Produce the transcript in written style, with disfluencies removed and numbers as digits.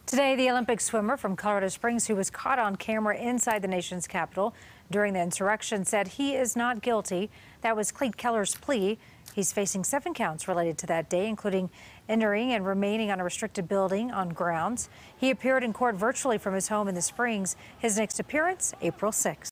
Today, the Olympic swimmer from Colorado Springs who was caught on camera inside the nation's capital during the insurrection said he is not guilty. That was Klete Keller's plea. He's facing 7 counts related to that day, including entering and remaining on a restricted building on grounds. He appeared in court virtually from his home in the Springs. His next appearance, April 6th.